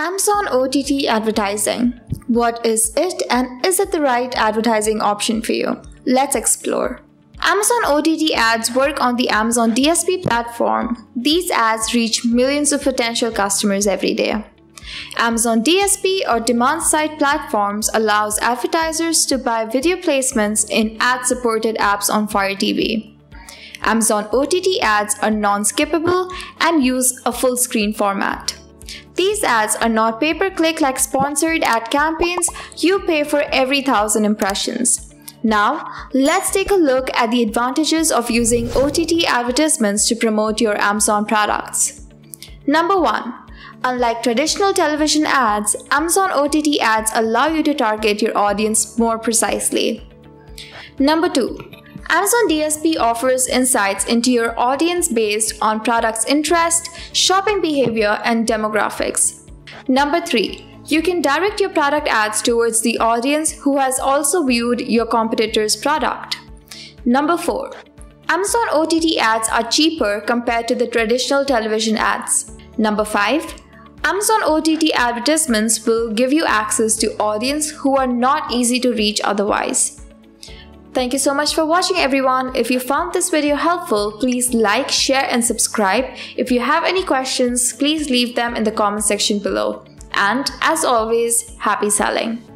Amazon OTT advertising. What is it and is it the right advertising option for you? Let's explore. Amazon OTT ads work on the Amazon DSP platform. These ads reach millions of potential customers every day. Amazon DSP or demand-side platforms allows advertisers to buy video placements in ad-supported apps on Fire TV. Amazon OTT ads are non-skippable and use a full-screen format. These ads are not pay-per-click like sponsored ad campaigns. You pay for every 1,000 impressions. Now, let's take a look at the advantages of using OTT advertisements to promote your Amazon products. Number 1. Unlike traditional television ads, Amazon OTT ads allow you to target your audience more precisely. Number 2. Amazon DSP offers insights into your audience based on products' interest, shopping behavior, and demographics. Number 3. You can direct your product ads towards the audience who has also viewed your competitor's product. Number 4. Amazon OTT ads are cheaper compared to the traditional television ads. Number 5. Amazon OTT advertisements will give you access to audience who are not easy to reach otherwise. Thank you so much for watching, everyone. If you found this video helpful, please like, share and subscribe. If you have any questions, please leave them in the comment section below. And as always, happy selling!